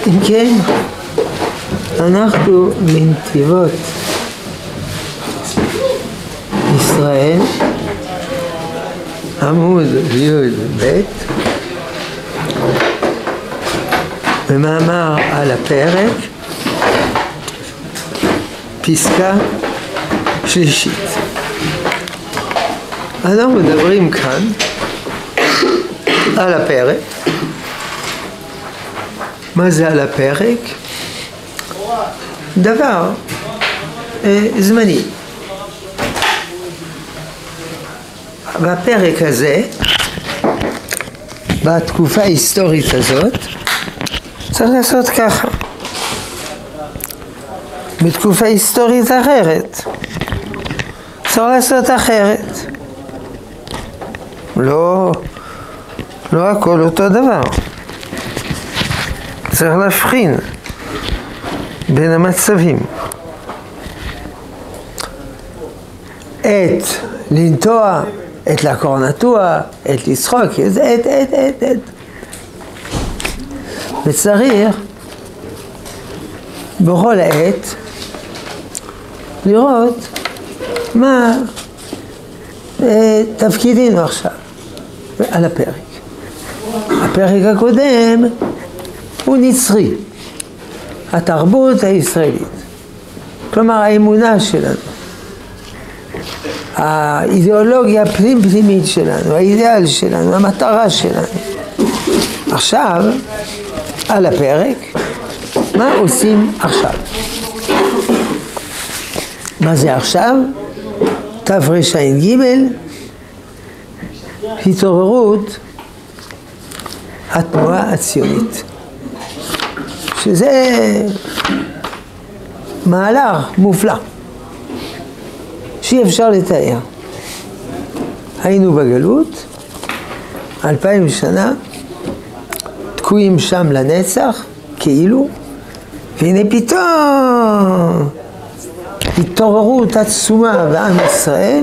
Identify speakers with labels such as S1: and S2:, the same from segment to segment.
S1: אם כן, אנחנו מנתיבות ישראל, עמוד י"ב, במאמר על הפרק, פסקה שלישית. אנחנו מדברים כאן על הפרק. מה זה על הפרק? דבר זמני. והפרק הזה, בתקופה ההיסטורית הזאת, צריך לעשות ככה. בתקופה היסטורית אחרת, צריך לעשות אחרת. לא הכל אותו דבר. צריך להבחין בין המצבים. את לנטוע, את לעקור נטוע, את לצחוק, את. וצריך בכל עת לראות מה תפקידינו עכשיו על הפרק. הפרק הקודם הוא נצרי, התרבות הישראלית, כלומר האמונה שלנו, האידיאולוגיה פנימית שלנו, האידיאל שלנו, המטרה שלנו. עכשיו על הפרק, מה עושים עכשיו? מה זה עכשיו? תרע"ג, התעוררות התנועה הציונית, שזה מהלך מופלא שאי אפשר לתאר. היינו בגלות 2000 שנה, תקועים שם לנצח כאילו, והנה פתאום התעוררות עצומה בעם ישראל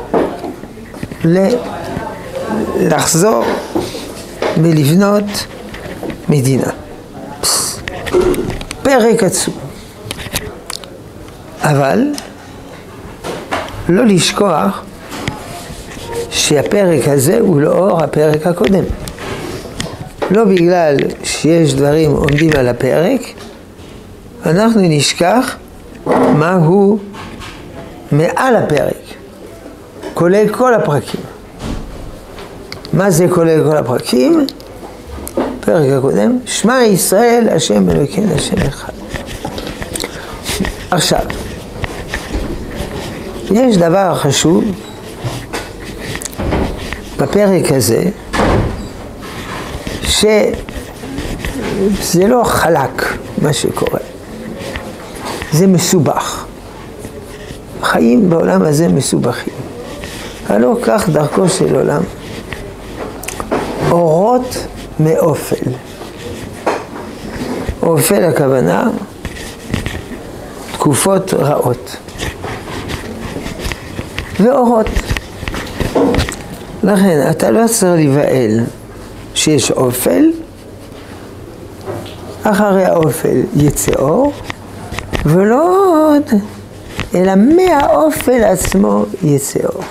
S1: לחזור ולבנות מדינה. פרק עצום. אבל לא לשכוח שהפרק הזה הוא לאור הפרק הקודם. לא בגלל שיש דברים עומדים על הפרק, אנחנו נשכח מהו מעל הפרק, כולל כל הפרקים. מה זה כולל כל הפרקים? פרק הקודם, שמע ישראל, השם אלוקינו, השם אחד. עכשיו, יש דבר חשוב בפרק הזה, שזה לא חלק מה שקורה, זה מסובך. חיים בעולם הזה מסובכים. הלא כך דרכו של עולם. אורות מאופל. אופל הכוונה, תקופות רעות. ואורות. לכן, אתה לא צריך להיבהל שיש אופל, אחרי האופל יצא אור, ולא עוד, אלא מהאופל עצמו יצא אור.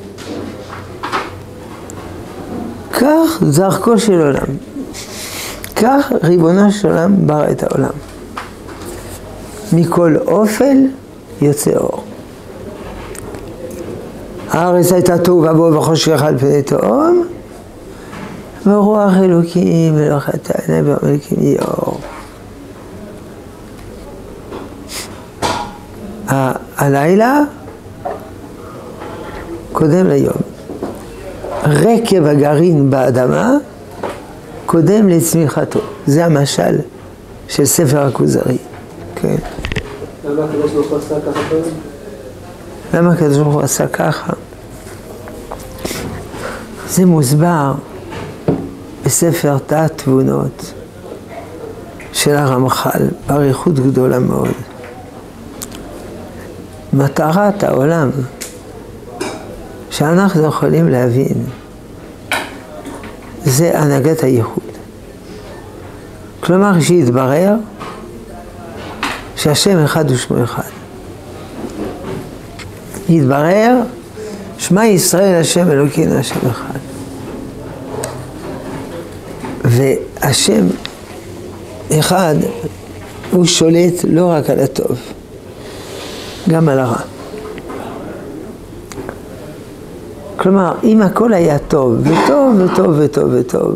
S1: כך דרכו של עולם. כך ריבונו של עולם ברא את העולם. מכל אופל יוצא אור. הארץ הייתה תוהו ובוהו וחושך על פני תהום, ורוח אלוקים אלוהת העיני ואלוקים יהיה אור. הלילה קודם ליום. רקב הגרעין באדמה קודם לצמיחתו. זה המשל של ספר הכוזרי. כן.
S2: למה הקדוש ברוך הוא עשה ככה קודם?
S1: למה הקדוש ברוך הוא עשה ככה? זה מוסבר בספר תעת תבונות של הרמח"ל, באריכות גדולה מאוד. מטרת העולם שאנחנו יכולים להבין זה הנהגת הייחוד. כלומר שהתברר שהשם אחד ושמו אחד. התברר שמע ישראל השם אלוקינו השם אחד. והשם אחד הוא שולט לא רק על הטוב, גם על הרע. כלומר, אם הכל היה טוב, וטוב וטוב וטוב וטוב,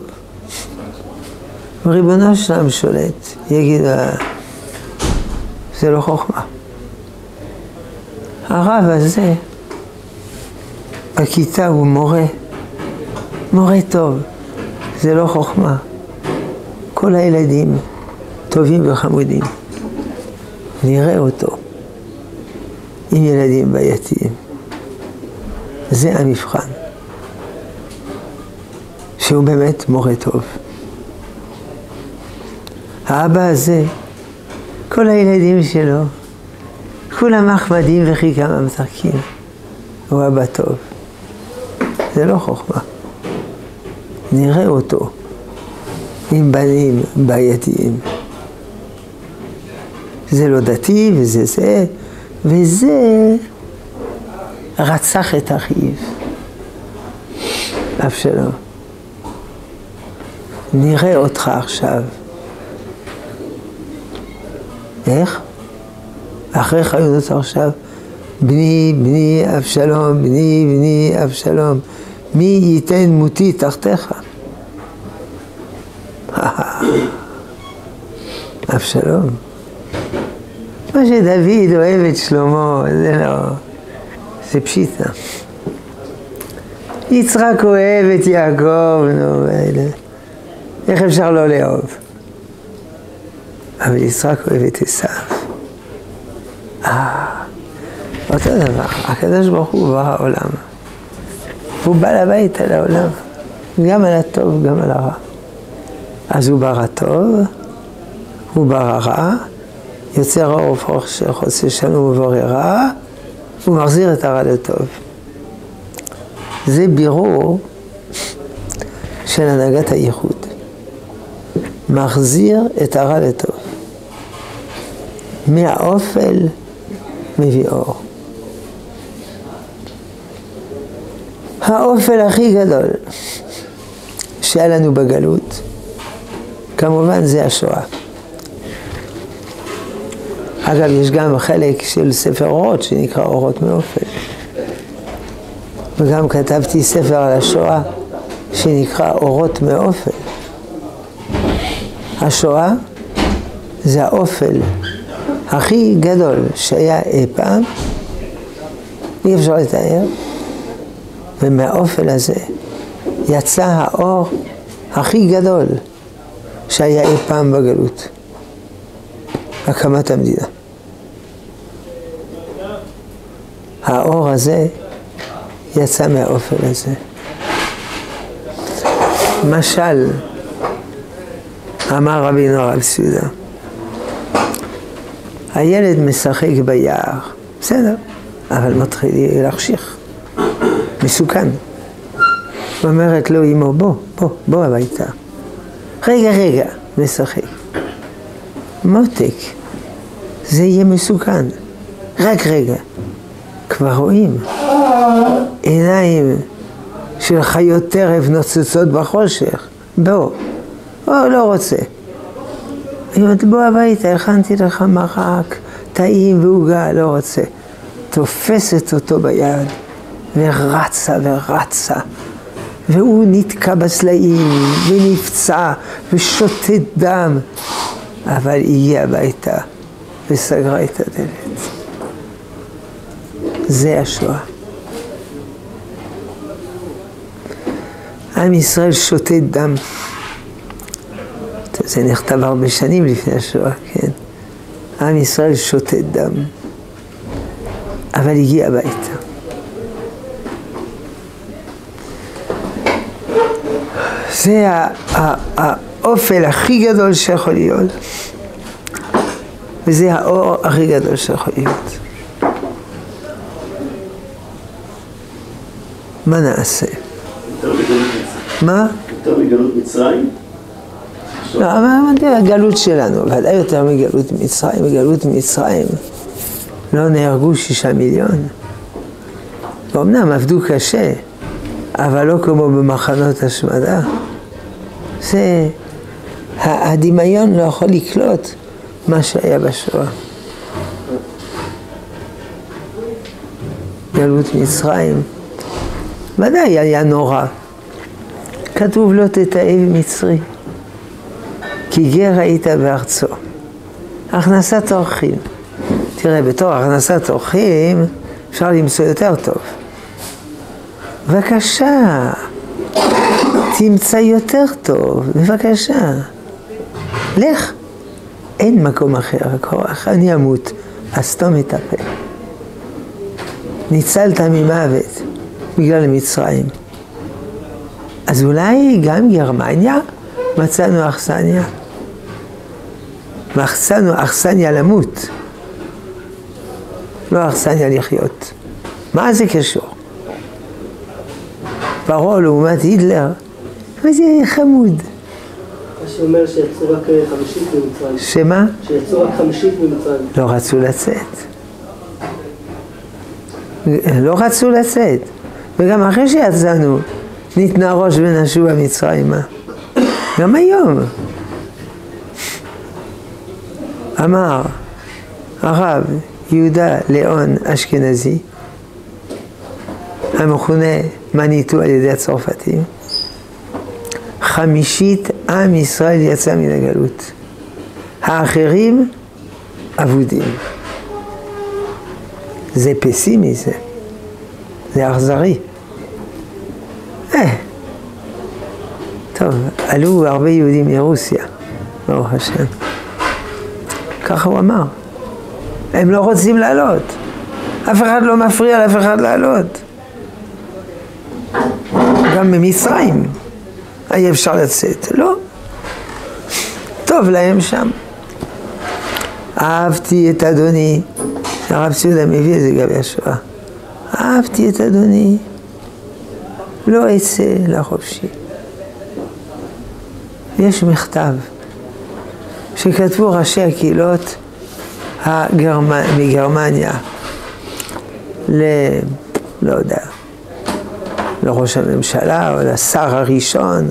S1: ריבונו שלם שולט, יגיד, זה לא חוכמה. הרב הזה, בכיתה הוא מורה טוב, זה לא חוכמה. כל הילדים טובים וחמודים, נראה אותו עם ילדים בעייתיים. זה המבחן, שהוא באמת מורה טוב. האבא הזה, כל הילדים שלו, כולם מחמדים וכי כמה מתרקים. הוא אבא טוב. זה לא חוכמה. נראה אותו עם בנים בעייתיים. זה לא דתי וזה רצח את אחיו. אבשלום. נראה אותך עכשיו. איך? אחרי חיות עכשיו, בני אבשלום, בני אבשלום, מי ייתן מותי תחתיך? אבשלום. מה שדוד אוהב את שלמה, זה לא, זה פשיטה. יצחק אוהב את יעקב, נו, איך אפשר לא לאהוב? אבל יצחק אוהב את עשיו. אותו דבר, הקדוש ברוך הוא בא העולם. הוא בא לבית על העולם, גם על הטוב, גם על הרע. אז הוא ברא טוב, הוא ברא רע, יוצר האור וחושך, עושה שלום ובורא רע, הוא מחזיר את הרע לטוב. זה בירור של הנהגת הייחוד. מחזיר את הרע לטוב. מהאופל מביא אור. האופל הכי גדול שהיה לנו בגלות, כמובן זה השואה. אגב, יש גם חלק של ספר אורות שנקרא אורות מאופל. וגם כתבתי ספר על השואה שנקרא אורות מאופל. השואה זה האופל הכי גדול שהיה אי פעם, אי אפשר לתאר, ומהאופל הזה יצא האור הכי גדול שהיה אי פעם בגלות, הקמת המדינה. האור הזה יצא מהאופל הזה. משל, אמר רבינו הרב סעודה, הילד משחק ביער, בסדר, אבל מתחיל להחשיך, מסוכן. אומרת לו אמו, בוא הביתה. רגע, משחק. מותק, זה יהיה מסוכן. רק רגע. כבר רואים עיניים של חיות טרף נוצצות בחושך. בוא, לא רוצה. היא אומרת, בוא הביתה, הכנתי לך מרק, טעים ועוגה, לא רוצה. תופסת אותו ביד ורצה, והוא נתקע בסלעים ונפצע ושותת דם, אבל הגיעה הביתה וסגרה את הדלת. זה השואה. עם ישראל שותת דם. זה נכתב הרבה שנים לפני השואה, כן? עם ישראל שותת דם. אבל הגיע הביתה. זה האופל הכי גדול שיכול להיות. וזה האור הכי גדול שיכול להיות. מה נעשה? מה?
S3: יותר מגלות מצרים?
S1: לא, אבל הגלות שלנו, ודאי יותר מגלות מצרים. בגלות מצרים לא נהרגו 6 מיליון. ואומנם עבדו קשה, אבל לא כמו במחנות השמדה. זה, הדמיון לא יכול לקלוט מה שהיה בשואה. גלות מצרים, ודאי היה נורא. כתוב לא תתעב מצרי, כי גר היית בארצו. הכנסת אורחים. תראה, בתור הכנסת אורחים אפשר למצוא יותר טוב. בבקשה, תמצא יותר טוב, בבקשה. לך, אין מקום אחר, כוח, אני אמות, אז סתום את הפה. ניצלת ממוות בגלל מצרים. אז אולי גם גרמניה מצאנו אכסניה. מצאנו אכסניה למות, לא אכסניה לחיות. מה זה קשור? פרעה לעומת היטלר, וזה חמוד.
S2: שאומר שיצאו רק 50 ממצרים.
S1: שמה?
S2: שיצאו רק 50 ממצרים.
S1: לא רצו לצאת. לא רצו לצאת. וגם אחרי שיצאנו, ניתנה ראש ונשוב מצרימה. גם היום. אמר הרב יהודה ליאון אשכנזי, המכונה מניטו על ידי הצרפתים, 50 עם ישראל יצא מן הגלות. האחרים אבודים. זה פסימי זה. זה אכזרי. טוב, עלו הרבה יהודים מרוסיה, ברוך השם. ככה הוא אמר. הם לא רוצים לעלות. אף אחד לא מפריע לאף אחד לעלות. גם ממצרים היה אפשר לצאת, לא? טוב להם שם. אהבתי את אדוני, הרב ציודה מביא את זה גם השואה. אהבתי את אדוני, לא אצא לחופשי. יש מכתב שכתבו ראשי הקהילות מגרמניה לא יודע, לראש הממשלה או לשר הראשון.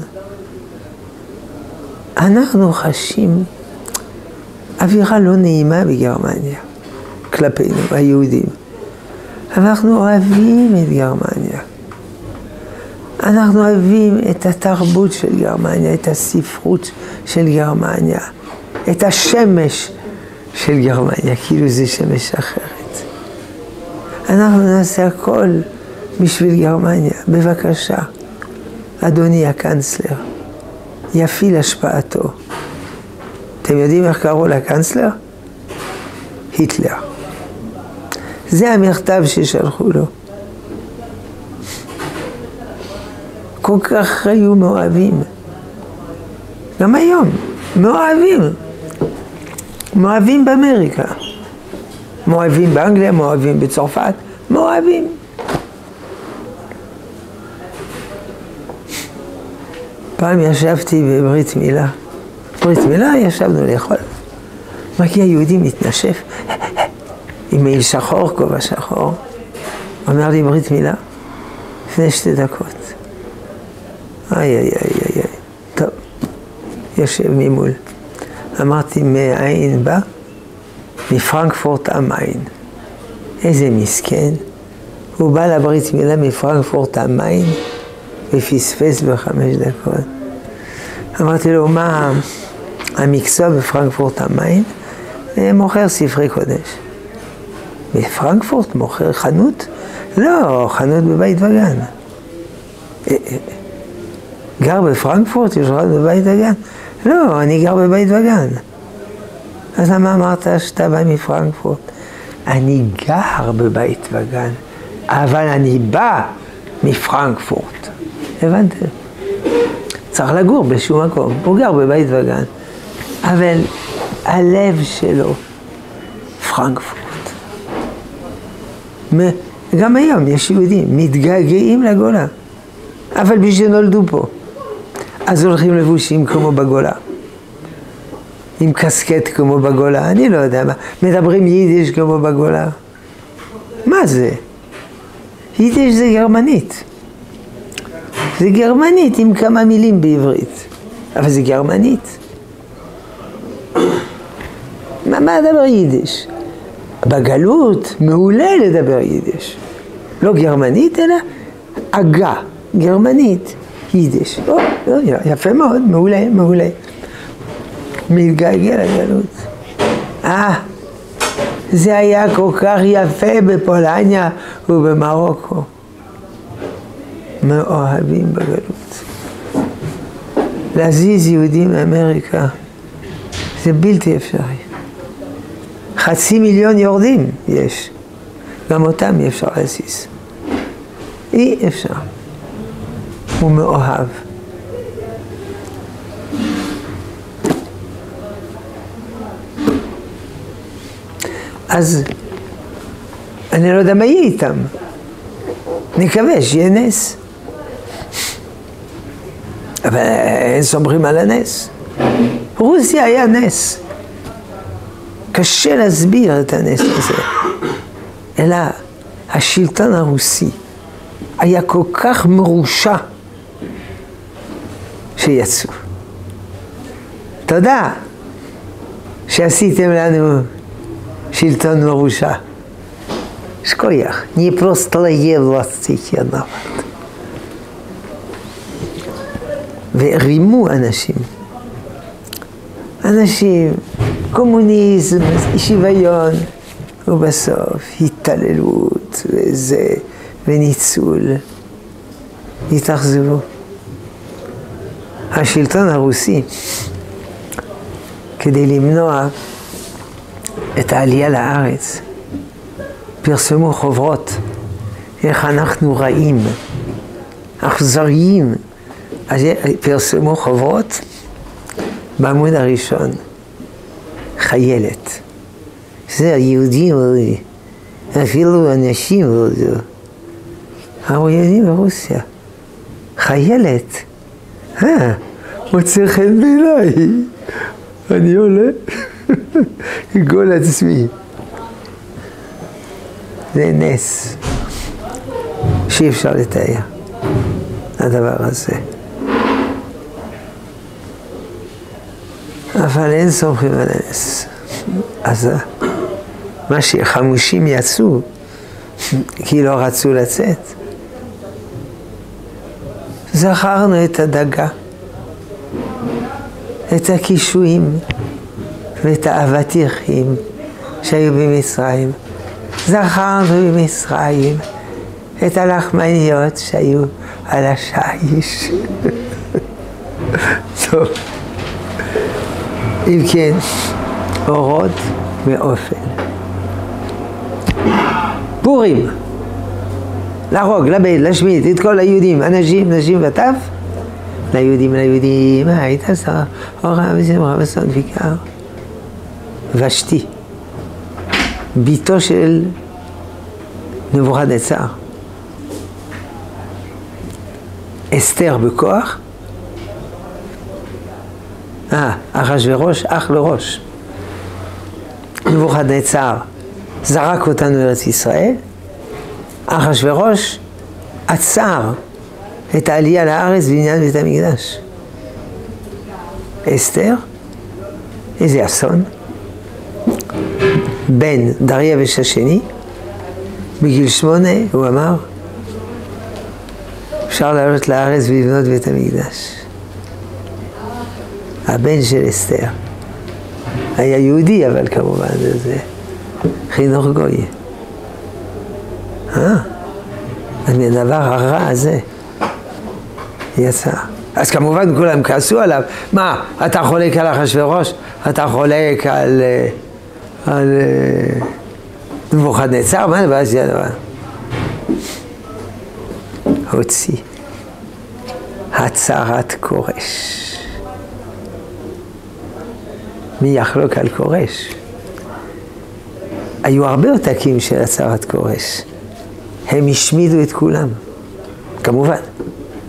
S1: אנחנו חשים אווירה לא נעימה בגרמניה כלפינו, היהודים. אנחנו אוהבים את גרמניה. אנחנו אוהבים את התרבות של גרמניה, את הספרות של גרמניה, את השמש של גרמניה, כאילו זה שמש אחרת. אנחנו נעשה הכל בשביל גרמניה. בבקשה, אדוני הקנצלר, יפעיל השפעתו. אתם יודעים איך קראו לקנצלר? היטלר. זה המכתב ששלחו לו. כל כך היו מאוהבים. גם היום, מאוהבים. מאוהבים באמריקה. מאוהבים באנגליה, מאוהבים בצרפת, מאוהבים. פעם ישבתי בברית מילה. ברית מילה ישבנו לאכול. מגיע יהודי מתנשף, עם מעיל שחור, כובע שחור. אומר לי ברית מילה, לפני 2 דקות. איי. טוב, יושב ממול. אמרתי, מאין בא? מפרנקפורט am Main. איזה מסכן. הוא בא לברית מילה מפרנקפורט am Main, ופספס ב5 דקות. אמרתי לו, מה המקצוע בפרנקפורט am Main? מוכר ספרי קודש. בפרנקפורט מוכר חנות? לא, חנות בבית וגן. גר בפרנקפורט? יש חנות בבית וגן? לא, אני גר בבית וגן. אז למה אמרת שאתה בא מפרנקפורט? אני גר בבית וגן, אבל אני בא מפרנקפורט. הבנתם? צריך לגור בשום מקום. הוא גר בבית וגן, אבל הלב שלו פרנקפורט. גם היום יש יהודים מתגעגעים לגולה, אבל בשביל נולדו פה. אז הולכים לבושים כמו בגולה. עם קסקט כמו בגולה, אני לא יודע מה, מדברים יידיש כמו בגולה. מה זה? יידיש זה גרמנית. זה גרמנית עם כמה מילים בעברית, אבל זה גרמנית. מה לדבר יידיש? בגלות מעולה לדבר יידיש. לא גרמנית אלא אגה, גרמנית, יידיש. יפה מאוד, מעולה, מעולה. מתגעגע לגלות. זה היה כל כך יפה בפולניה ובמרוקו. מאוהבים בגלות. להזיז יהודים מאמריקה זה בלתי אפשרי. 500,000 יורדים יש. גם אותם אי אפשר להזיז. אי אפשר. הוא מאוהב. אז אני לא יודע מה יהיה איתם. נקווה שיהיה נס. אבל אין סומכים על הנס. רוסיה היה נס. קשה להסביר את הנס הזה. אלא השלטון הרוסי היה כל כך מרושע שיצאו. תודה שעשיתם לנו שלטון מרושע. שכוייך, не просто властить ידעת. ורימו אנשים, קומוניזם, שוויון, ובסוף התעללות וניצול, התאכזבו. השלטון הרוסי, כדי למנוע את העלייה לארץ, פרסמו חוברות, איך אנחנו רעים, אכזריים. אז פרסמו חוברות, בעמוד הראשון, חיילת. זה היהודים, אפילו אנשים, היהודים ברוסיה. חיילת. מוצא חן בעיניי. אני עולה, גול עצמי. זה נס שאי אפשר לתאר, הדבר הזה. אבל אין סומכים על הנס. אז מה שחמושים יצאו, כי לא רצו לצאת. זכרנו את הדגה, את הקישואים ואת האבטיחים שהיו במצרים. זכרנו במצרים את הלחמניות שהיו על השיש. טוב. אם כן, אורות ואופל. פורים. להרוג, לבד, להשמיד את כל היהודים, אנשים, נשים וטף. ליהודים, הייתה שרה, אורה וזמרה וסון ויקר. ושתי, ביתו של נבוכדנצר. אסתר בכוח. אחשוורוש, אח לראש. נבוכדנצר זרק אותנו לארץ ישראל. אחשוורוש עצר את העלייה לארץ בעניין בית המקדש. אסתר, איזה אסון. בן דריווש השני, בגיל 8, הוא אמר, אפשר לעלות לארץ ולבנות בית המקדש. הבן של אסתר. היה יהודי, אבל כמובן זה חינוך גוי. אז מהדבר הרע הזה יצא. אז כמובן כולם כעסו עליו. מה, אתה חולק על אחשוורוש? אתה חולק על נבוכדנצר? מה זה זה הדבר? הוציא הצהרת כורש. מי יחלוק על כורש? היו הרבה עותקים של הצהרת כורש. הם השמידו את כולם, כמובן.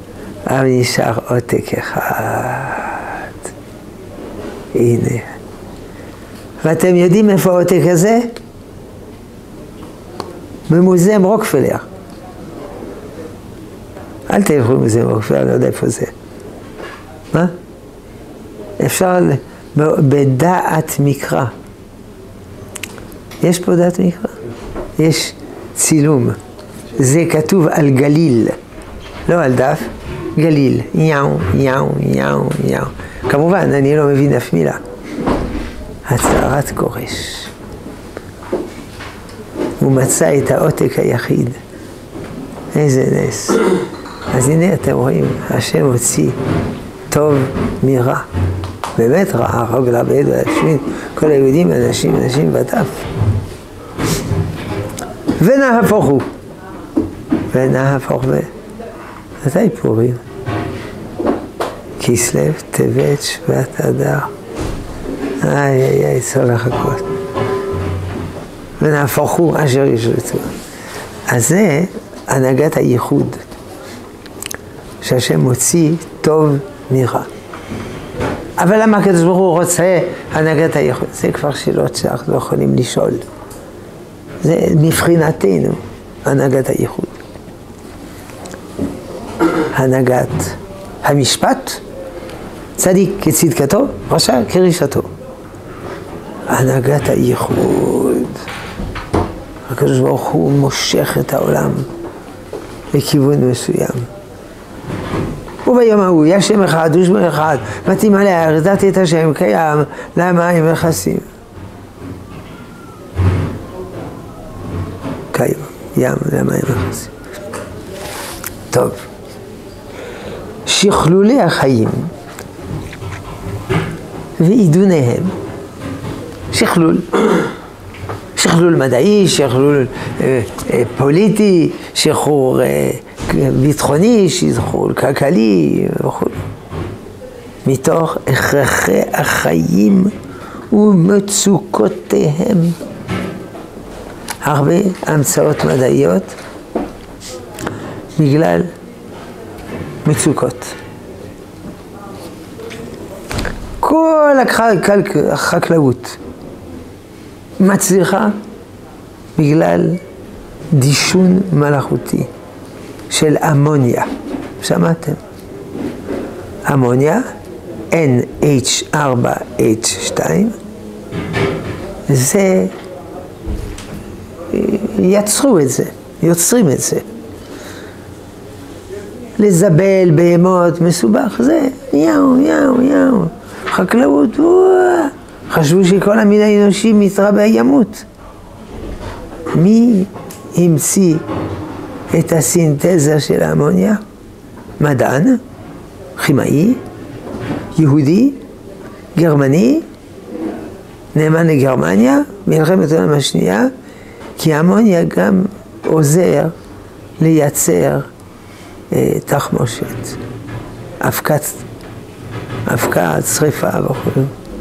S1: אבל נשאר עותק אחד. הנה, ואתם יודעים איפה העותק הזה? במוזיאום רוקפלר. אל תלכו למוזיאום רוקפלר, לא יודע איפה זה. מה? אפשר בדעת מקרא. יש פה דעת מקרא? יש צילום. זה כתוב על גליל, לא על דף. גליל, יאו, יאו, יאו, יאו. כמובן, אני לא מבין אף מילה. הצהרת כורש. הוא מצא את העותק היחיד. איזה נס. אז הנה אתם רואים, השם הוציא טוב מרע. באמת רע, הרוג לאבד ולהשמיד כל היהודים, אנשים וטף. ונהפוך הוא. ונהפוך ו... מתי פורים? כסלו, טבת, שבט, אדר. איי, צריך לחכות. ונהפוך הוא אשר ישרתו. אז זה הנהגת הייחוד. שהשם מוציא טוב מרע. אבל למה הקדוש ברוך הוא רוצה הנהגת הייחוד? זה כבר שאלות שאנחנו לא יכולים לשאול. זה מבחינתנו הנהגת הייחוד. הנהגת המשפט, צדיק כצדקתו, רשע כרשעתו. הנהגת הייחוד. הקדוש ברוך הוא מושך את העולם לכיוון מסוים. וביום ההוא יש שם אחד ושמו אחד, מתאים עליה, הרדתי את השם קיים, למים מכסים. קיים, ים למים מכסים. טוב. שכלולי החיים ועידוניהם, שכלול מדעי, שכלול פוליטי, שחרור ביטחוני, שחרור כלכלי וכו'. מתוך הכרחי החיים ומצוקותיהם. הרבה המצאות מדעיות בגלל מצוקות. כל החקלאות מצליחה בגלל דישון מלאכותי של אמוניה. שמעתם? אמוניה, NH4H2, זה, יצרו את זה, יוצרים את זה. לזבל בהמות מסובך, זה יאו. חקלאות, חשבו שכל המין האנושי מתרבה ימות. מי המציא את הסינתזה של האמוניה? מדען, כימאי, יהודי, גרמני, נאמן לגרמניה, מלחמת העולם השנייה, כי האמוניה גם עוזר לייצר תחמושת, אבקת, שריפה וכו'.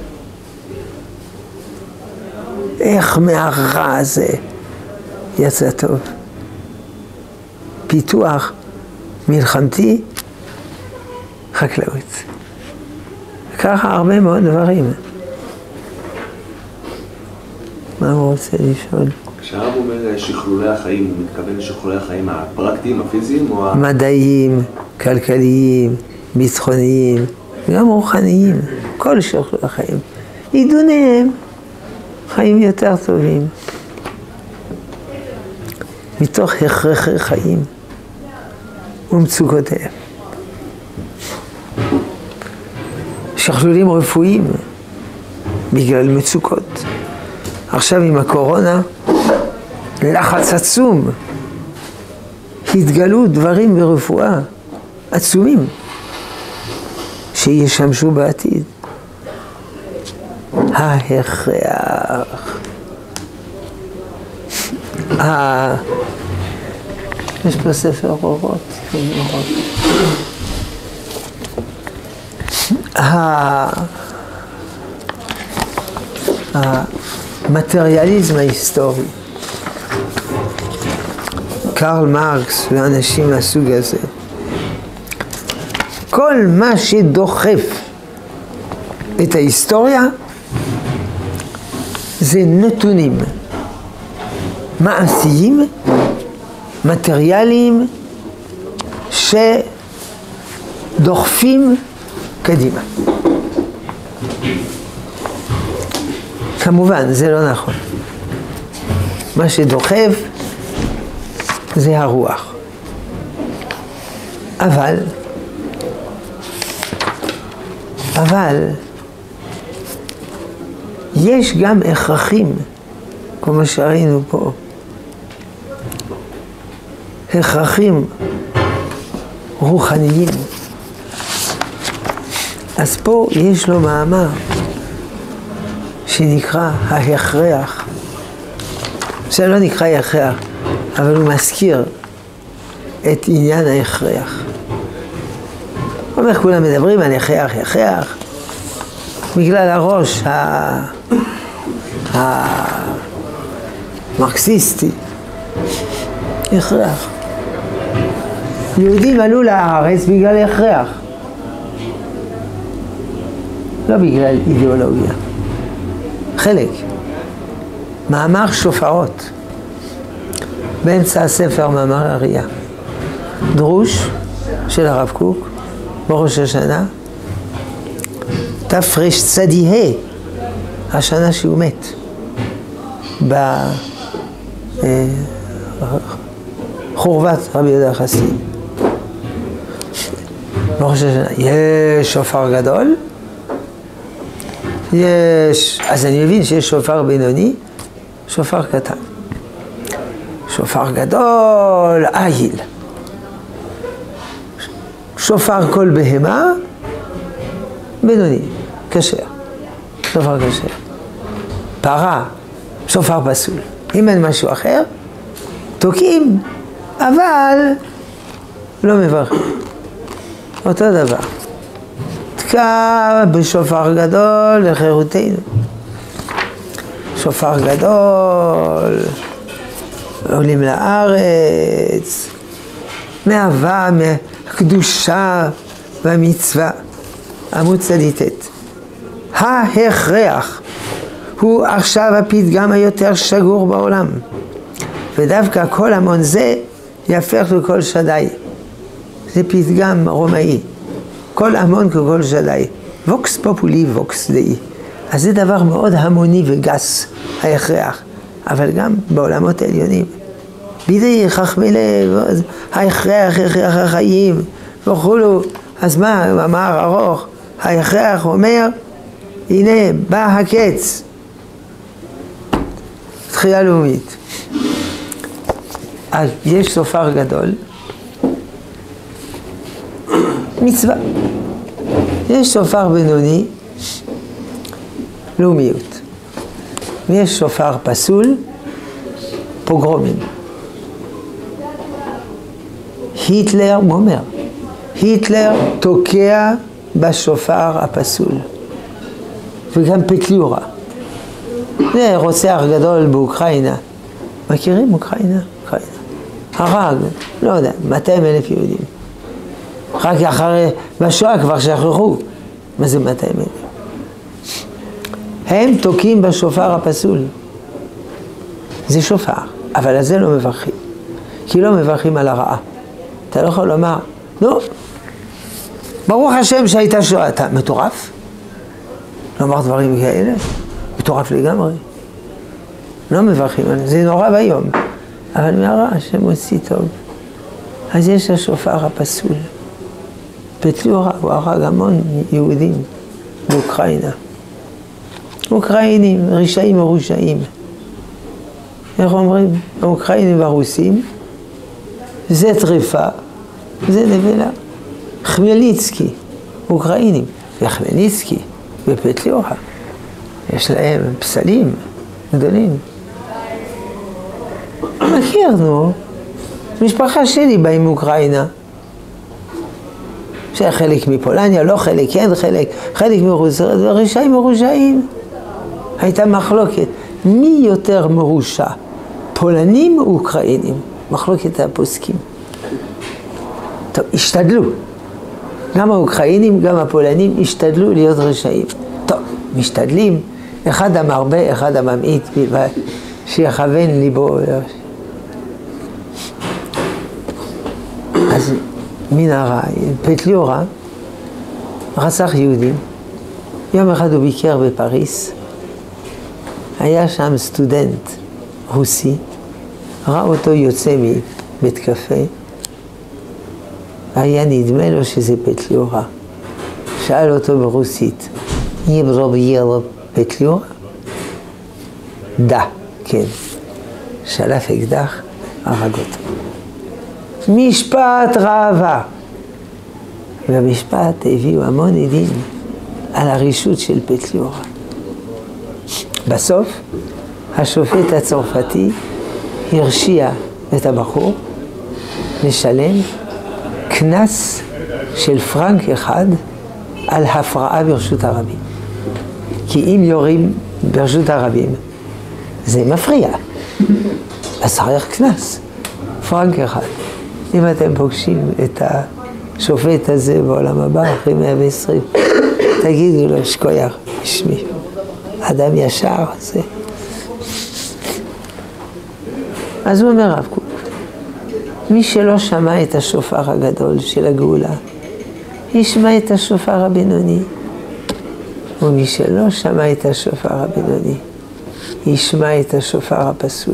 S1: איך מהרע הזה יצא טוב? פיתוח מלחמתי, חקלאות. ככה הרבה מאוד דברים. מה הוא רוצה לשאול?
S3: כשהרב אומר שכלולי החיים, הוא מתכוון לשכלולי החיים הפרקטיים, הפיזיים או
S1: מדעיים, כלכליים, ביטחוניים, גם רוחניים, כל שכלולי החיים. עידוניהם, חיים יותר טובים. מתוך הכרחי חיים ומצוקותיהם. שכלולים רפואיים בגלל מצוקות. עכשיו עם הקורונה, לחץ עצום, התגלו דברים ברפואה עצומים שישמשו בעתיד. ההכרח. יש פה ספר אורות. המטריאליזם ההיסטורי. קרל מרקס ואנשים מהסוג הזה. כל מה שדוחף את ההיסטוריה זה נתונים מעשיים, מטריאליים, שדוחפים קדימה. כמובן, זה לא נכון. מה שדוחף זה הרוח. אבל יש גם הכרחים, כמו שראינו פה, הכרחים רוחניים. אז פה יש לו מאמר שנקרא ההכרח. זה לא נקרא הכרח, אבל הוא מזכיר את עניין ההכרח. הוא אומר, כולם מדברים על הכרח, בגלל הראש המרקסיסטי. הכרח. יהודים עלו לארץ בגלל הכרח. לא בגלל אידיאולוגיה. חלק. מאמר שופרות. באמצע הספר מאמר אריה. דרוש של הרב קוק בראש השנה. תפרש צדיהה, השנה שהוא מת. בחורבת רבי יהודה חסיד. בראש השנה. יש שופר גדול. אז אני מבין שיש שופר בינוני, שופר קטן. שופר גדול, איל. שופר כל בהמה, בינוני, כשר. שופר כשר. פרה, שופר פסול. אם אין משהו אחר, תוקעים, אבל לא מברכים. אותו דבר. תקע בשופר גדול לחירותנו. שופר גדול, עולים לארץ, מאהבה, מהקדושה והמצווה. עמוד צדיטת. ההכרח הוא עכשיו הפתגם היותר שגור בעולם. ודווקא כל המון זה יהפך לכל שדי. זה פתגם רומאי. כל המון ככל שדי. ווקס פופולי ווקס דאי. אז זה דבר מאוד המוני וגס, ההכרח. אבל גם בעולמות העליונים. בידי חכמי לב, ההכרח, הכרח החיים, וכולו. אז מה, מאמר ארוך, ההכרח אומר, הנה, בא הקץ. תחייה לאומית. אז יש שופר גדול, מצווה. יש שופר בינוני, לאומיות. ויש שופר פסול, פוגרומים. היטלר, הוא אומר, היטלר תוקע בשופר הפסול. וגם פטליורה. זה רוצח גדול באוקראינה. מכירים אוקראינה? אוקראינה. הרג, לא יודע, 200,000 יהודים. רק אחרי, בשואה כבר שכחו. מה זה 200,000? הם תוקעים בשופר הפסול. זה שופר, אבל על זה לא מברכים. כי לא מברכים על הרעה. אתה לא יכול לומר, נו, ברוך השם שהייתה שואה. אתה מטורף? לומר דברים כאלה? מטורף לגמרי. לא מברכים על זה, זה נורא ביום. אבל מהרע השם מוציא טוב. אז יש השופר הפסול. פטליורה הוא הרג המון יהודים באוקראינה. אוקראינים, רשעים ורושעים. איך אומרים? האוקראינים והרוסים, זה טריפה, זה נבלה. חמלניצקי, אוקראינים, וחמלניצקי ופטליורה. יש להם פסלים גדולים. מכיר, נו. משפחה שלי באה עם אוקראינה. שחלק מפולניה, לא חלק, כן חלק מרוסיה, רשעים מרושעים. הייתה מחלוקת, מי יותר מרושע? פולנים או אוקראינים? מחלוקת הפוסקים. טוב, השתדלו. גם האוקראינים, גם הפולנים השתדלו להיות רשעים. טוב, משתדלים, אחד המרבה, אחד הממעיט בלבד, שיכוון ליבו. אז מן הרע, פטליורה רצח יהודים. יום אחד הוא ביקר בפריס, היה שם סטודנט רוסי, ראה אותו יוצא מבית קפה, היה נדמה לו שזה פטליורה. שאל אותו ברוסית, יברוביירו פטליורה? דה, כן. שלף אקדח, הרג אותו. משפט ראווה. ובמשפט הביאו המון עדים על הרישות של פטליורה. בסוף, השופט הצרפתי הרשיע את הבחור לשלם קנס של פרנק אחד על הפרעה ברשות הרבים. כי אם יורים ברשות הרבים, זה מפריע. אז צריך קנס. פרנק אחד. אם אתם פוגשים את השופט הזה בעולם הבא, אחרי 120, תגידו לו, שכוייך, בשמי. אדם ישר, זה. אז הוא אומר רב קוק, מי שלא שמע את השופר הגדול של הגאולה, ישמע את השופר הבינוני. ומי שלא שמע את השופר הבינוני, ישמע את השופר הפסול.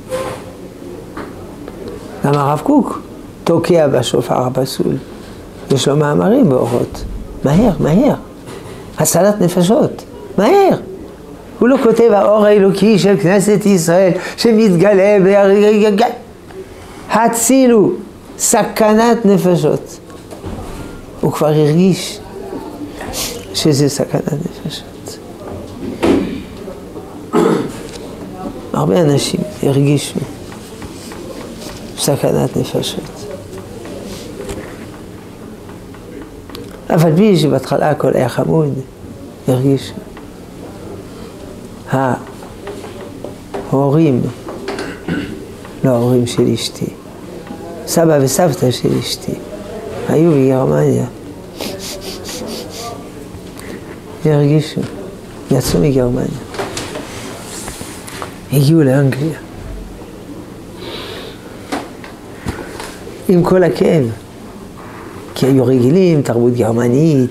S1: גם הרב קוק תוקע בשופר הפסול. יש לו מאמרים באורות. מהר, מהר. הצלת נפשות. מהר. הוא לא כותב האור האלוקי של כנסת ישראל שמתגלה הצילו, סכנת נפשות. הוא כבר הרגיש שזה סכנת נפשות. הרבה אנשים הרגישו סכנת נפשות. אבל בי שבהתחלה הכל היה חמוד, הרגישו. ההורים, לא ההורים של אשתי, סבא וסבתא של אשתי, היו בגרמניה. הרגישו, יצאו מגרמניה. הגיעו לאנגליה. עם כל הכאב. כי היו רגילים, תרבות גרמנית,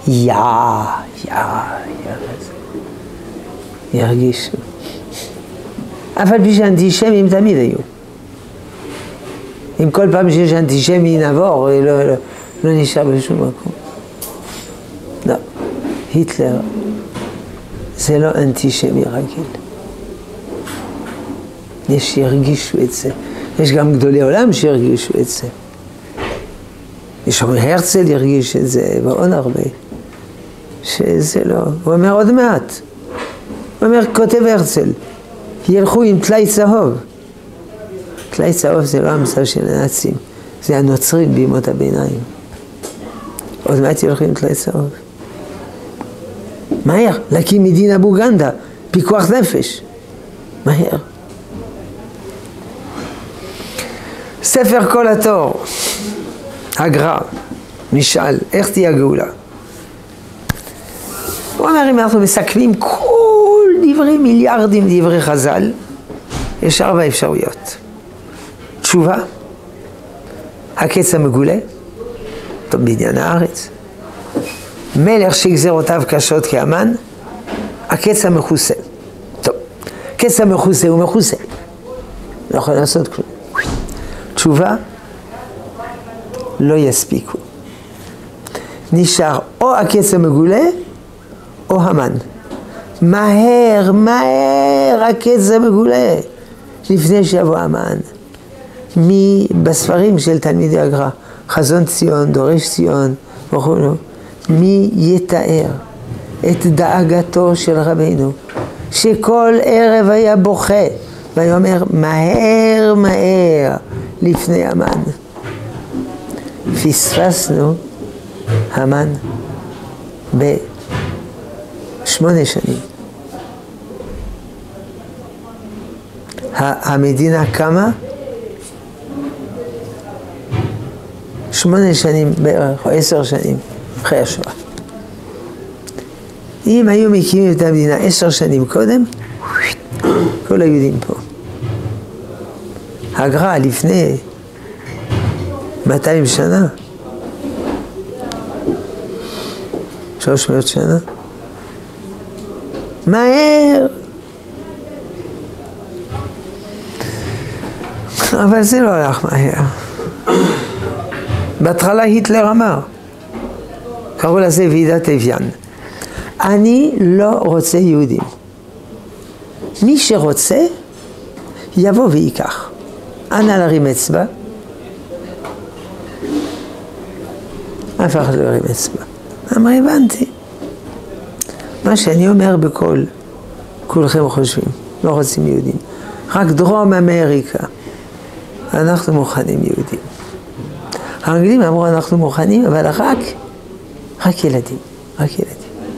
S1: ירגישו. אבל בשביל אנטישמים תמיד היו. אם כל פעם שיש אנטישמי נעבור, לא נשאר בשום מקום. לא, היטלר זה לא אנטישמי רגיל. יש שירגישו את זה. יש גם גדולי עולם שירגישו את זה. יש אומר, הרצל ירגיש את זה, ועוד הרבה. שזה לא. הוא אומר עוד מעט. הוא אומר, כותב הרצל, ילכו עם טלאי צהוב. טלאי צהוב זה לא המצב של הנאצים, זה הנוצרים בימות הביניים. עוד מעט ילכו עם טלאי צהוב. מהר, להקים מדינה בוגנדה, פיקוח נפש. מהר. ספר כל התור, הגר"א, נשאל, איך תהיה הגאולה? הוא אומר, אם אנחנו מסכמים כל דברי מיליארדים דברי חז"ל, יש 4 אפשרויות. תשובה, הקץ המגולה, טוב בניין הארץ, מלך שגזרותיו קשות כאמן, הקץ המכוסה. טוב, הקץ המכוסה הוא מכוסה, לא יכול לעשות כלום. תשובה, לא יספיקו. נשאר או הקץ המגולה, או המן. מהר, מהר, הקץ המגולה. לפני שיבוא המן. מי בספרים של תלמידי הגר"א, חזון ציון, דורש ציון, וכו', מי יתאר את דאגתו של רבינו, שכל ערב היה בוכה, והיה אומר, מהר, מהר, לפני המן. פספסנו המן ב8 שנים. המדינה קמה 8 שנים בערך, או 10 שנים, אחרי השואה. אם היו מקימים את המדינה 10 שנים קודם, כל היהודים פה. הגר"א לפני 200 שנה, 300 שנה, מהר. אבל זה לא הלך מהר. בהתחלה היטלר אמר, קראו לזה ועידת אביאן, אני לא רוצה יהודים. מי שרוצה, יבוא ויקח. אנא להרים אצבע. אף אחד לא ירים אצבע. אמר, הבנתי. מה שאני אומר בכל, כולכם חושבים, לא רוצים יהודים. רק דרום אמריקה. אנחנו מוכנים יהודים. האנגלים אמרו, אנחנו מוכנים, אבל רק ילדים. רק ילדים.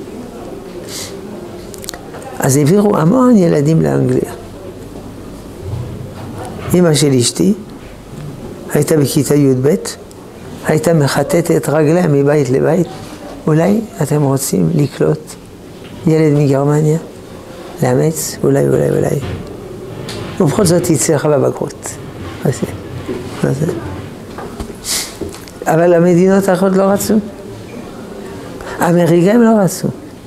S1: אז העבירו המון ילדים לאנגליה. אמא של אשתי הייתה בכיתה י"ב, הייתה מחטטת רגליה מבית לבית. אולי אתם רוצים לקלוט ילד מגרמניה? לאמץ? אולי. ובכל זאת הצליחה בבגרות. מה זה? אבל המדינות האחרות לא רצו. האמריקאים לא רצו.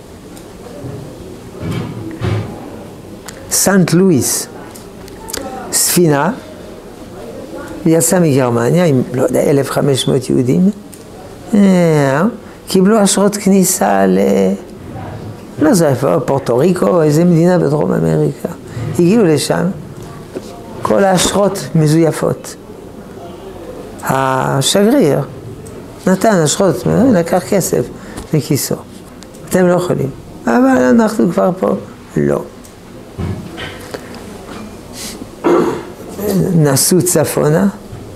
S1: סנט לואיס, ספינה, יצאה מגרמניה עם, לא יודע, 1,500 יהודים, קיבלו אשרות כניסה לא יודע איפה, פורטו ריקו, איזה מדינה בדרום אמריקה. הגיעו לשם, כל האשרות מזויפות. השגריר נתן אשרות, לקח כסף מכיסו. אתם לא יכולים. אבל אנחנו כבר פה, לא. נסעו צפונה,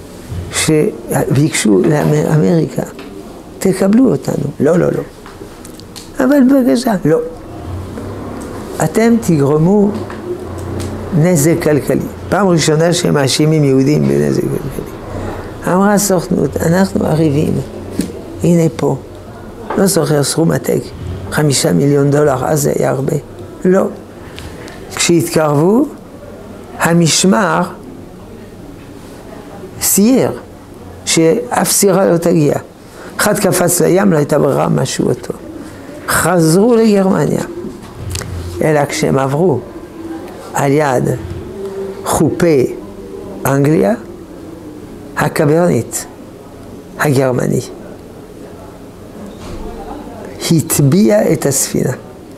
S1: שביקשו לאמריקה, תקבלו אותנו. לא. אבל בבקשה, לא. אתם תגרמו נזק כלכלי. פעם ראשונה שהם מאשימים יהודים בנזק כלכלי. אמרה הסוכנות, אנחנו עריבים. הנה פה. לא זוכר סכום עתק. $5 מיליון, אז זה היה הרבה. לא. כשהתקרבו, המשמר סייר, שאף סירה לא תגיע. אחד קפץ לים, לא הייתה ברירה, משהו אותו. חזרו לגרמניה. אלא כשהם עברו על יד חופי אנגליה, הקברניט הגרמני הטביע את הספינה.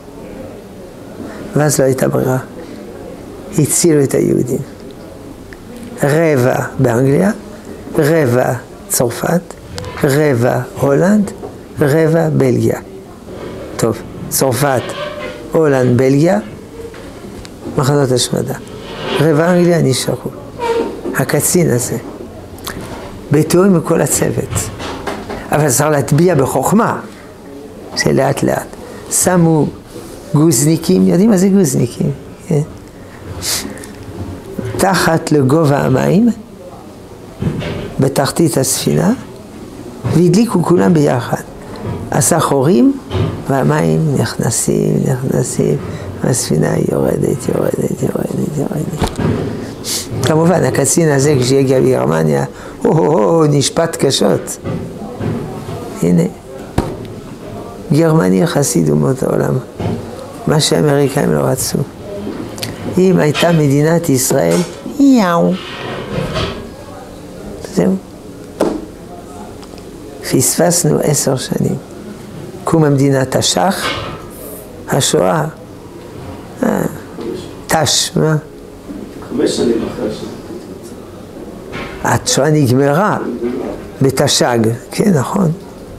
S1: ואז לא הייתה ברירה. הצילו את היהודים. רבע באנגליה, רבע צרפת, רבע הולנד, רבע בלגיה. טוב, צרפת, הולנד, בלגיה, מחנות השמדה. רבע אנגליה נשארו. הקצין הזה, בתיאום עם כל הצוות. אבל צריך להטביע בחוכמה, שלאט לאט. שמו גוזניקים, יודעים מה זה גוזניקים? כן? תחת לגובה המים, בתחתית הספינה, והדליקו כולם ביחד. עשה חורים, והמים נכנסים, והספינה יורדת. כמובן, הקצין הזה כשיגיע בגרמניה, נשפט קשות. הנה, גרמניה חסיד אומות העולם, מה שהאמריקאים לא רצו. אם הייתה מדינת ישראל, זהו. פספסנו 10 שנים. קום המדינה תש"ח, השואה, תש, מה?
S2: 5 שנים אחרי השואה.
S1: השואה נגמרה בתש"ג, כן, נכון.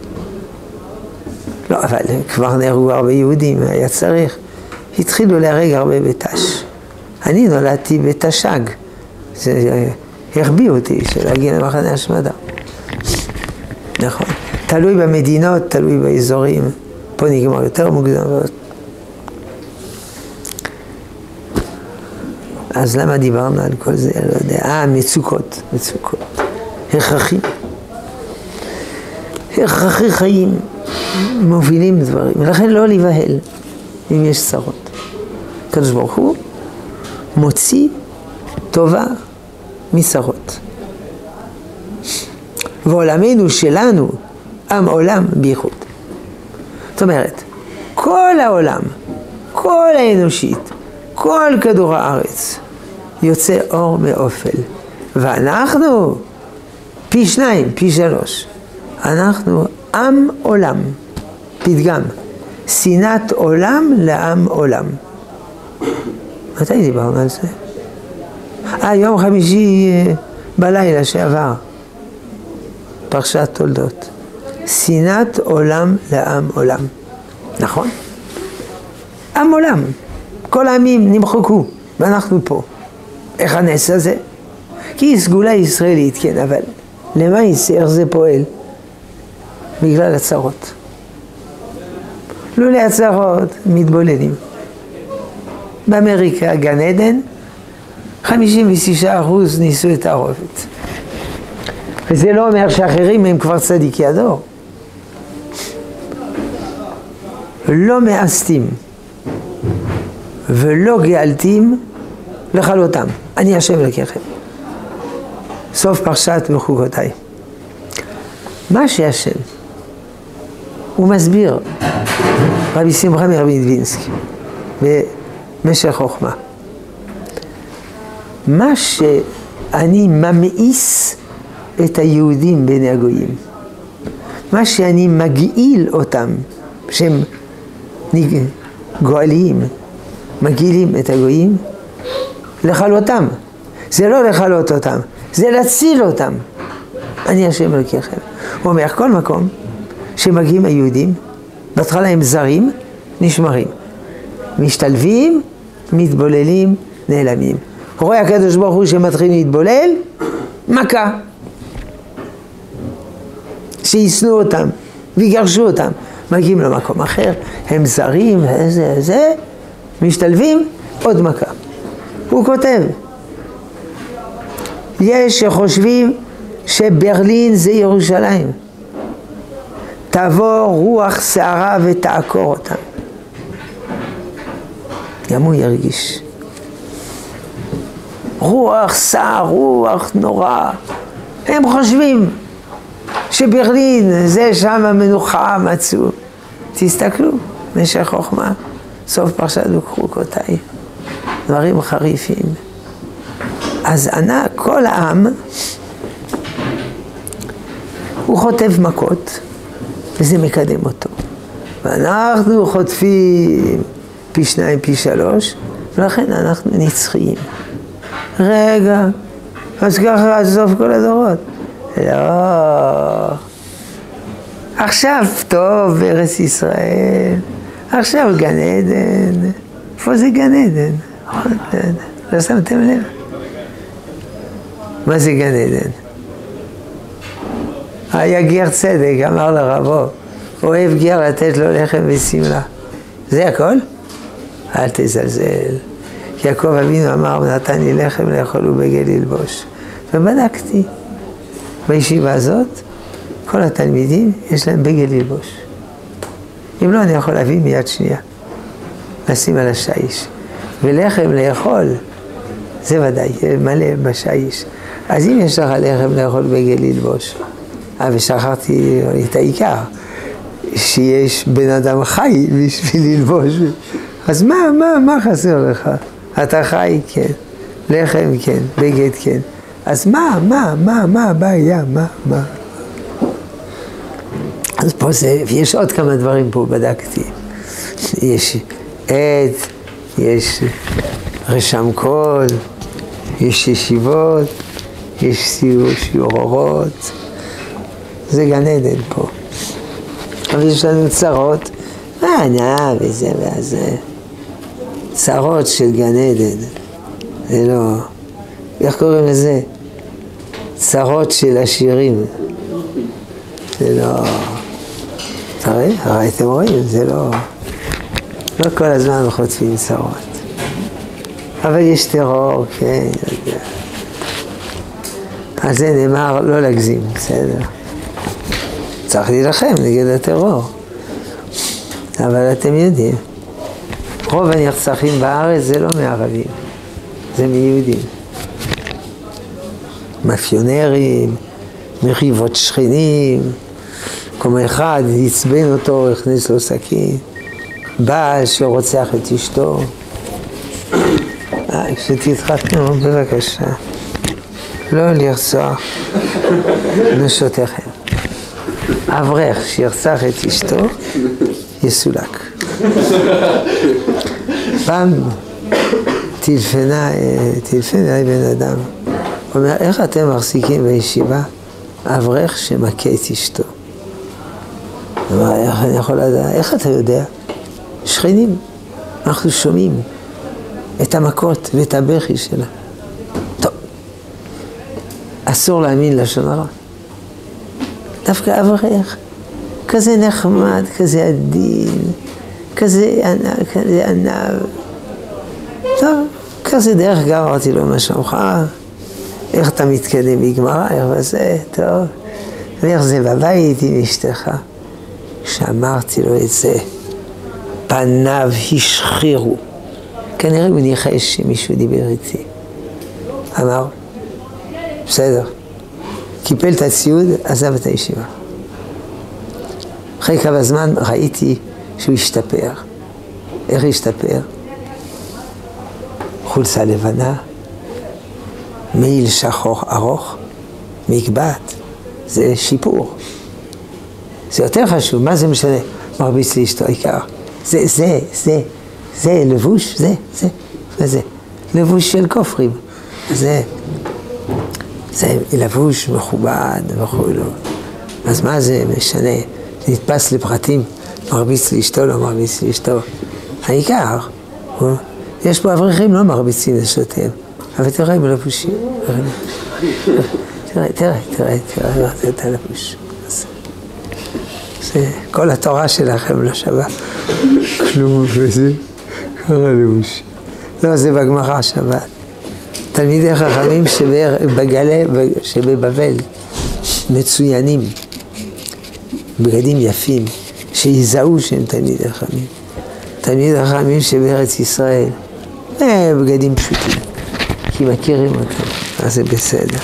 S1: לא, אבל כבר נהרגו הרבה יהודים, היה צריך. התחילו להרג הרבה בתש. אני נולדתי בתש"ג. זה הרביע אותי של להגיע למחנה השמדה. נכון. תלוי במדינות, תלוי באזורים. פה נגמר יותר מוקדם. אז למה דיברנו על כל זה? לא יודע. מצוקות. הכרחי חיים מובילים דברים. ולכן לא להיבהל. אם יש צרות. הקדוש ברוך הוא מוציא טובה מצרות. ועולמנו שלנו, עם עולם בייחוד. זאת אומרת, כל העולם, כל האנושית, כל כדור הארץ, יוצא אור מאופל. ואנחנו, פי 2, פי 3, אנחנו עם עולם. פתגם, שנאת עולם לעם עולם. מתי דיברנו על זה? יום חמישי בלילה שעבר, פרשת תולדות. שנאת עולם לעם עולם. נכון? עם עולם. כל העמים נמחקו, ואנחנו פה. איך הנס הזה? כי היא סגולה ישראלית, כן, אבל למה איך זה פועל? בגלל הצרות. לולא הצרות מתבוללים. באמריקה, גן עדן, 56% ניסו את הערובת. וזה לא אומר שאחרים הם כבר צדיקי הדור. לא מאסתים ולא גאלתים לכלותם. אני השם אלוקיכם. סוף פרשת בחוקותיי. מה שהשם, הוא מסביר, רבי שמחה מרבי דווינסקי, במשך חוכמה. מה שאני ממאיס את היהודים בין הגויים, מה שאני מגעיל אותם, שהם גואליים, מגעילים את הגויים, לכלותם. זה לא לכלות אותם, זה להציל אותם. אני השם אלוקיכם. הוא אומר, כל מקום שמגיעים היהודים, בהתחלה הם זרים, נשמרים. משתלבים, מתבוללים, נעלמים. רואה הקדוש ברוך הוא שמתחיל להתבולל, מכה. שיסנו אותם, ויגרשו אותם. מגיעים למקום אחר, הם זרים, זה, משתלבים, עוד מכה. הוא כותב, יש שחושבים שברלין זה ירושלים. תבוא רוח שערה ותעקור אותם. גם הוא ירגיש. רוח שער, רוח נורא. הם חושבים שברלין זה שם המנוחה מצאו. תסתכלו, משך חוכמה, סוף פרשת בחוקותיי. דברים חריפים. אז כל העם, הוא חוטף מכות, וזה מקדם אותו. ואנחנו חוטפים פי 2, פי 3, ולכן אנחנו נצחיים. רגע, אז ככה עד סוף כל הדורות. לא. עכשיו טוב בארץ ישראל, עכשיו גן עדן. איפה זה גן עדן? לא שמתם לב? מה זה גן עדן? היה גר צדק, אמר לרבו, אוהב גר לתת לו לחם ושמלה. זה הכל? אל תזלזל. יעקב אבינו אמר, נתן לי לחם לאכול ובגד ללבוש. ובדקתי. בישיבה הזאת, כל התלמידים יש להם בגד ללבוש. אם לא, אני יכול להביא מיד שנייה. לשים על השיש. ולחם לאכול, זה ודאי, מלא בשיש. אז אם יש לך לחם לאכול בגד ללבוש, ושכחתי את העיקר, שיש בן אדם חי בשביל ללבוש, אז מה חסר לך? אתה חי? כן. לחם? כן. בגד? כן. אז מה הבעיה? מה? אז פה זה, יש עוד כמה דברים פה, בדקתי. יש עד, יש רשם קול, יש ישיבות, יש שיעור אורות. זה גן עדן פה. אבל יש לנו צרות, וזה וזה. צרות של גן עדן. זה לא... איך קוראים לזה? צרות של עשירים. זה לא... הרי אתם רואים, זה לא... לא כל הזמן חוטפים צרות. אבל יש טרור, כן. על זה נאמר לא להגזים, בסדר. צריך להילחם נגד הטרור. אבל אתם יודעים, רוב הנרצחים בארץ זה לא מערבים, זה מיהודים. מאפיונרים, מריבות שכנים, כמו אחד יצבן אותו, הכניס לו סכין, בעל שרוצח את אשתו. כשתתחתנו, בבקשה, לא לרצוח נשותיכם. אברך שירצח את אשתו, יסולק. פעם טלפן אליי בן אדם, הוא אומר, איך אתם מחזיקים בישיבה אברך שמכה את אשתו? הוא אומר, איך אני יכול לדעת? איך אתה יודע? שכנים, אנחנו שומעים את המכות ואת הבכי שלה. טוב, אסור להאמין לשון הרע. דווקא אברך, כזה נחמד, כזה עדין, כזה ענב. טוב, כזה דרך גם אמרתי לו מה שלומך, איך אתה מתקדם בגמרא, איך וזה, טוב, ואיך זה בבית עם אשתך. כשאמרתי לו את זה, פניו השחירו. כנראה הוא ניחש שמישהו דיבר איתי. אמר, בסדר. קיפל את הציוד, עזב את הישיבה. אחרי כמה זמן ראיתי שהוא השתפר. איך השתפר? חולצה לבנה, מעיל שחור ארוך, מקבט. זה שיפור. זה יותר חשוב, מה זה משנה? מרביץ לאשתו העיקר. זה לבוש, זה לבוש של כופרים. זה לבוש מכובד וכו'. אז מה זה משנה? נתפס לפרטים, מרביץ לאשתו, לא מרביץ לאשתו. העיקר, יש פה אברכים לא מרביצים לשותיהם, אבל תראה הם לבושים. תראה את הלבוש. זה כל התורה שלכם לא שווה. כלום וזה, ככה לבוש. לא, זה בגמרא שבת. תלמידי חכמים שבבבל מצוינים, בגדים יפים, שיזהו שהם תלמידי חכמים. תלמידי חכמים שבארץ ישראל, בגדים פשוטים, כי מכירים אותם, אז זה בסדר.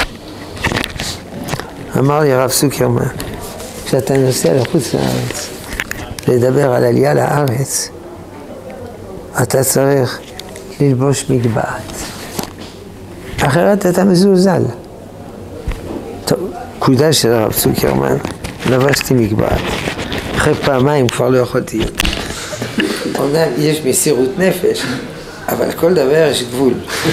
S1: אמר לי הרב סוקרמן, כשאתה נוסע לחוץ לארץ, לדבר על עלייה לארץ, אתה צריך ללבוש מגבעת. אחרת אתה מזולזל. טוב, פקודה של הרב סוקרמן, לבשתי מגבעת. אחרי פעמיים כבר לא יכולתי. אומנם יש מסירות נפש, אבל כל דבר יש גבול.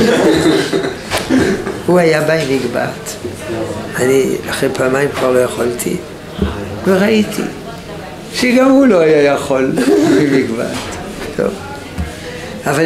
S1: הוא היה בא עם מגבעת. אני אחרי פעמיים כבר לא יכולתי. וראיתי שגם הוא לא היה יכול עם מגבעת. טוב.